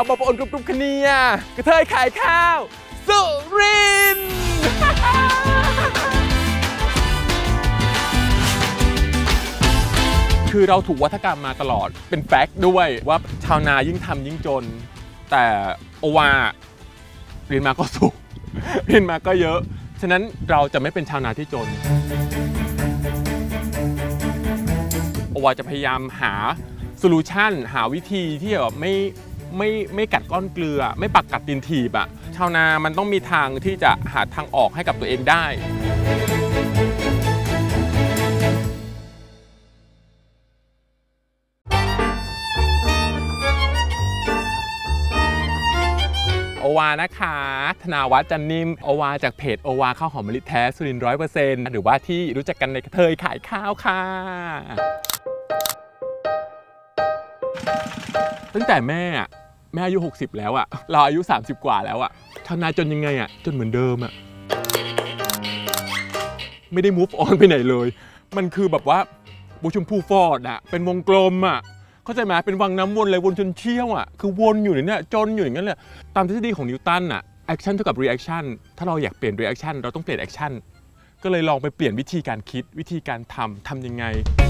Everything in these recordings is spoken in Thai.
าวบปอนกรุบคเนียกระเทยขายข้าวสุรินทร์คือเราถูกวัฒกรรมมาตลอดเป็นแฟกต์ด้วยว่าชาวนายิ่งทำยิ่งจนแต่โอวาเรียนมาก็สูงเรียนมาก็เยอะฉะนั้นเราจะไม่เป็นชาวนาที่จนโอวาจะพยายามหาโซลูชันหาวิธีที่แบบไม่กัดก้อนเกลือไม่ปักกัดตีนถีบอะชาวนามันต้องมีทางที่จะหาทางออกให้กับตัวเองได้โอวานะคะธนาวัฒน์จันนิ่มโอวาจากเพจโอวาข้าวหอมมะลิแท้สุรินทร์ 100% หรือว่าที่รู้จักกันในกระเทยขายข้าวค่ะตั้งแต่แม่อายุ60แล้วอะเราอายุ30กว่าแล้วอะชาวนาจนยังไงอะจนเหมือนเดิมอะไม่ได้ move on ไปไหนเลยมันคือแบบว่าบูชมพูฟอร์ดอะเป็นวงกลมอะเข้าใจไหมเป็นวังน้ำวนเลยวนจนเชี่ยวอะคือวนอยู่เนี่ยจนอยู่อย่างนั้นเลยตามทฤษฎีของนิวตันอะแอคชั่นเท่ากับรีแอคชั่นถ้าเราอยากเปลี่ยนรีแอคชั่นเราต้องเปลี่ยนแอคชั่นก็เลยลองไปเปลี่ยนวิธีการคิดวิธีการทำยังไง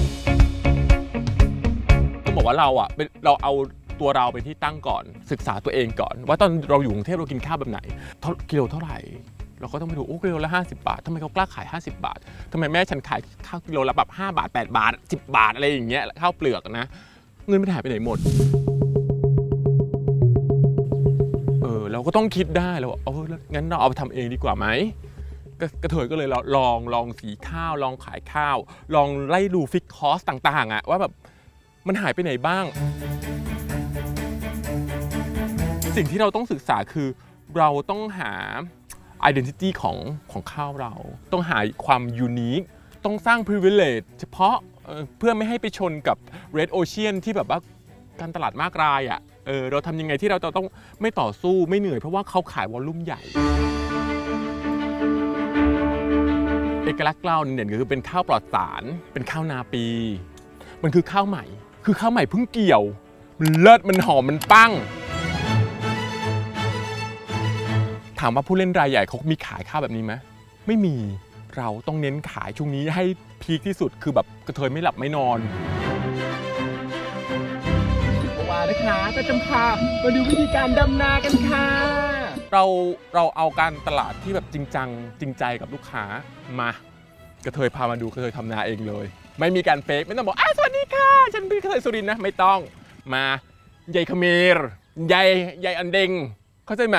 ต้องบอกว่าเราเอาตัวเราเป็นที่ตั้งก่อนศึกษาตัวเองก่อนว่าตอนเราอยู่กรุงเทพเรากินข้าวแบบไหนกิโลเท่าไหร่เราก็ต้องไปดูกิโลละ50 บาททำไมเขากล้าขาย50 บาททำไมแม่ฉันขายข้าวกิโลละแบบ5 บาท8 บาท10 บาทอะไรอย่างเงี้ยข้าวเปลือกนะเงินมันหายไปไหนหมดเราก็ต้องคิดได้แล้วงั้นเราเอาไปทำเองดีกว่าไหมกระเทยก็เลยลองสีข้าวลองขายข้าวลองไล่ดูฟิกคอสต่างๆอะว่าแบบมันหายไปไหนบ้างสิ่งที่เราต้องศึกษาคือเราต้องหา identity ของข้าวเราต้องหาความยูนิคต้องสร้าง privilege เฉพาะเพื่อไม่ให้ไปชนกับ Red Ocean ที่แบบว่าการตลาดมากรายอ่ะเราทำยังไงที่เราต้องไม่ต่อสู้ไม่เหนื่อยเพราะว่าเขาขายวอลลุ่มใหญ่เอกลักษณ์เราเด่นก็คือเป็นข้าวปลอดสารเป็นข้าวนาปีมันคือข้าวใหม่เพิ่งเกี่ยวมันเลิศมันหอมมันปังถามว่าผู้เล่นรายใหญ่เขามีขายข้าวแบบนี้ไหมไม่มีเราต้องเน้นขายช่วงนี้ให้พีคที่สุดคือแบบกระเทยไม่หลับไม่นอนว่านะคะก็จะพามาดูวิธีการดำนากันค่ะเราเอาการตลาดที่แบบจริงจังจริงใจกับลูกค้ามากระเทยพามาดูกระเทยทำนาเองเลยไม่มีการเฟกไม่ต้องบอกสวัสดีค่ะฉันเป็นกระเทยสุรินทร์นะไม่ต้องมาใหญ่เขมรใหญ่อันเดงเข้าใจไหม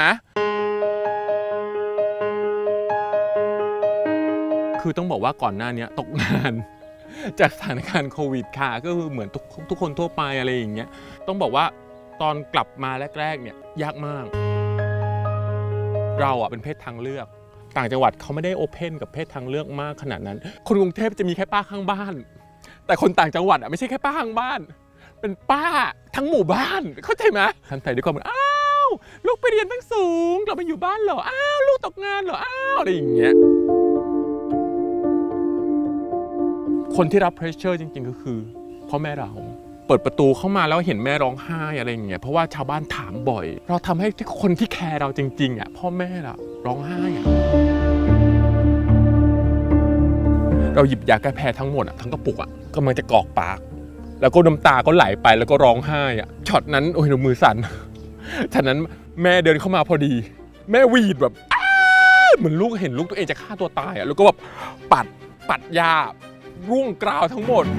คือต้องบอกว่าก่อนหน้านี้ตกงานจากสถานการณ์โควิดค่ะก็คือเหมือนทุกคนทั่วไปอะไรอย่างเงี้ยต้องบอกว่าตอนกลับมาแรกๆเนี่ยยากมากเราเป็นเพศทางเลือกต่างจังหวัดเขาไม่ได้โอเพนกับเพศทางเลือกมากขนาดนั้นคนกรุงเทพจะมีแค่ป้าข้างบ้านแต่คนต่างจังหวัดไม่ใช่แค่ป้าข้างบ้านเป็นป้าทั้งหมู่บ้านเข้าใจไหมทันใส่ด้วยความลูกไปเรียนตั้งสูงเราไปอยู่บ้านเหรอลูกตกงานเหรออะไรอย่างเงี้ยคนที่รับ pressure จริงๆก็คือพ่อแม่เราเปิดประตูเข้ามาแล้วเห็นแม่ร้องไห้อะไรอย่างเงี้ยเพราะว่าชาวบ้านถามบ่อยเราทำให้คนที่แคร์เราจริงๆพ่อแม่เราร้องไห้เราหยิบยาแก้แพ้ทั้งหมดทั้งกระปุกกำลังจะกรอกปากแล้วก็น้ำตาก็ไหลไปแล้วก็ร้องไห้ช็อตนั้นโอ้ยมือสั่นฉะนั้นแม่เดินเข้ามาพอดีแม่วีดแบบเหมือนลูกเห็นลูกตัวเองจะฆ่าตัวตายแล้วก็แบบปัดยาร่วงกราวทั้งหมด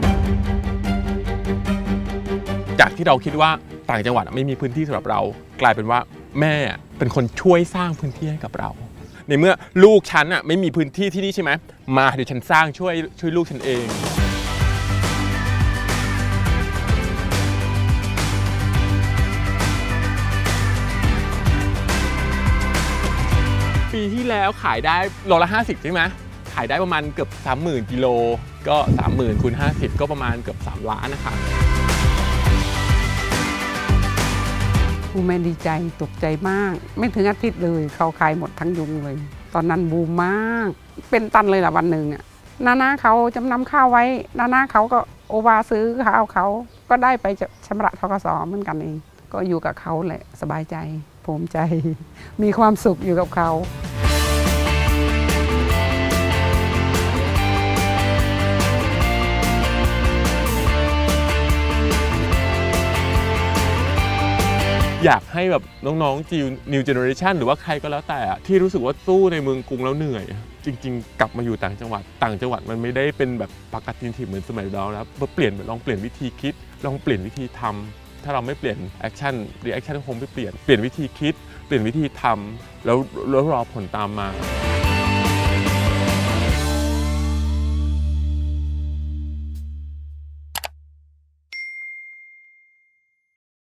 จากที่เราคิดว่าต่างจังหวัดไม่มีพื้นที่สำหรับเรากลายเป็นว่าแม่เป็นคนช่วยสร้างพื้นที่ให้กับเราในเมื่อลูกฉันไม่มีพื้นที่ที่นี่ใช่ไหมมาเดี๋ยวฉันสร้างช่วยลูกฉันเองปีที่แล้วขายได้โลละ50ใช่ไหมขายได้ประมาณเกือบ 30,000 กิโลก็ 30,000 คูณ 50ก็ประมาณเกือบ3 ล้านนะคะแม่ดีใจตกใจมากไม่ถึงอาทิตย์เลยเขาขายหมดทั้งยุงเลยตอนนั้นบูมมากเป็นตันเลยล่ะวันหนึ่งนาเขาจำนำข้าวไว้นาเขาก็โอวาซื้อข้าวเขาก็ได้ไปชำระธกส.เหมือนกันเองก็อยู่กับเขาแหละสบายใจภูมิใจมีความสุขอยู่กับเขาอยากให้แบบน้องๆจีนิวเจเนอเรชันหรือว่าใครก็แล้วแต่ที่รู้สึกว่าสู้ในเมืองกรุงแล้วเหนื่อยจริงๆกลับมาอยู่ต่างจังหวัดมันไม่ได้เป็นแบบปกติเหมือนสมัยเราแล้วลองเปลี่ยนวิธีคิดลองเปลี่ยนวิธีทำถ้าเราไม่เปลี่ยนแอคชั่นรีแอคชั่นคงไม่เปลี่ยนวิธีคิดเปลี่ยนวิธีทำแล้วรอผลตามมา